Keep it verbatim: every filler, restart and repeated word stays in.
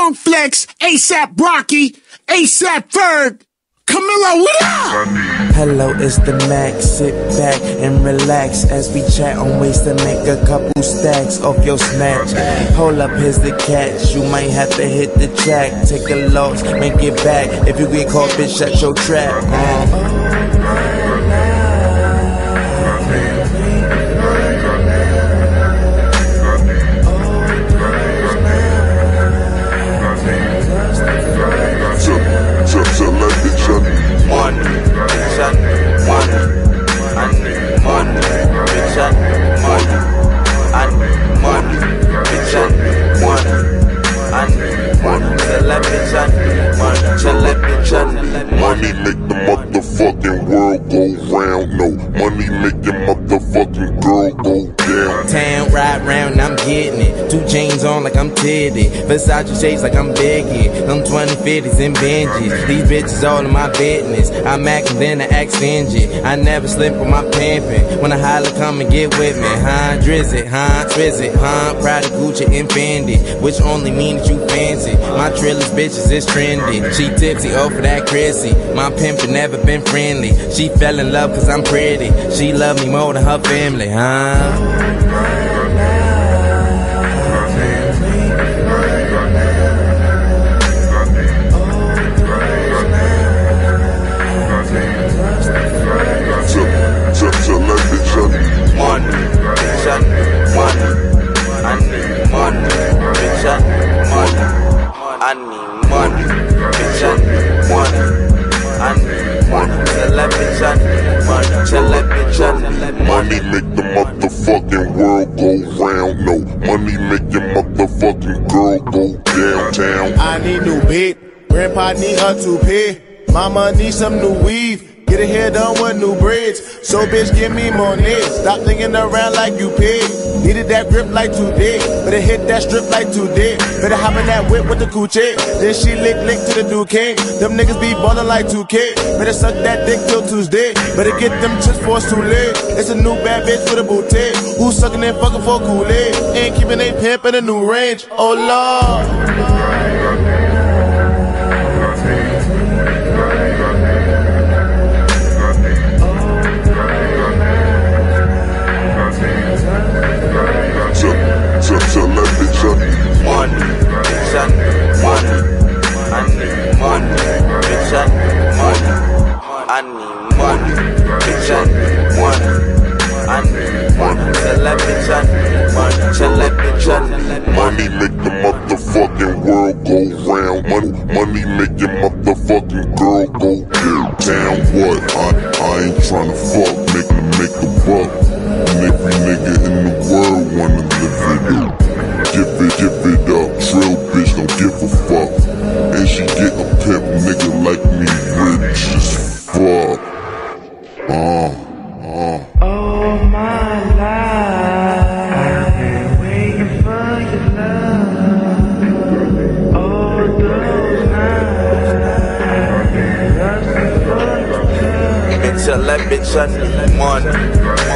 Funk Flex, ASAP Rocky, ASAP Ferg, Camilo, what up? Hello, it's the Max. Sit back and relax as we chat on ways to make a couple stacks off your snatch. Hold up, here's the catch. You might have to hit the track. Take a loss, make it back. If you get caught, bitch, shut your trap. Uh. Money, bitch, I need money. I need money, bitch, I need money. I need money, bitch, I need money. I need money, tell that bitch I need money. Tell that bitch I need money. Money make the motherfucking world go round. No, money make your motherfucking girl go down. Town, ride round, I'm getting it. Two chains on like I'm Teddy. Versace shades like I'm Becky. I'm twenty fifties and Benjis. These bitches all in my business. I'm acting then I act stingy. I never slip with my pimpin'. When I holler, come and get with me. Huh, Drizzy, huh, Trizzy, huh. Proud of Gucci and Fendi, which only mean that you fancy. My trillers bitches is trendy. She tipsy over that Chrissy. My pimpin' never been friendly. She fell in love cause I'm pretty. She love me more than her family, huh? Money, bitch, I need money. I need money, bitch, I need money. I need money, bitch, I need money. I need money, tell that bitch I need money. Tell that bitch I need money. Money make the motherfucking world go round. No, money make your motherfucking girl go downtown. I need new beat, grandpa need a toupee. Mama need some new weave. Get her hair done with new braids. So bitch, give me more needs. Stop thinking around like you pig. Needed that grip like today. Better hit that strip like today. Better hop in that whip with the coochie. Then she lick lick to the Duke King. Them niggas be ballin' like two K. Better suck that dick till Tuesday. Better get them chips for it's too late. It's a new bad bitch with a boutique. Who's sucking and fucking for Kool-Aid? Ain't keeping a pimp in a new range. Oh Lord. Tell that bitch I need money, bitch, I need money. I need money, bitch, I need money. I need money, bitch, I need money. I need money, tell that bitch I need money. Tell that bitch I need money. Money make the motherfucking world go round. Money, money make your motherfucking girl go downtown. What? I, I ain't tryna fuck, make me make a buck. And every nigga in the world wanna live it up. Give it, give it up, trill bitch, don't give a fuck. And she get a pimp nigga like me, rich as fuck. Uh, uh. All my life, I've been waiting for your love. All those nights, I've been lusting for your touch. Bitch, tell that bitch I need money.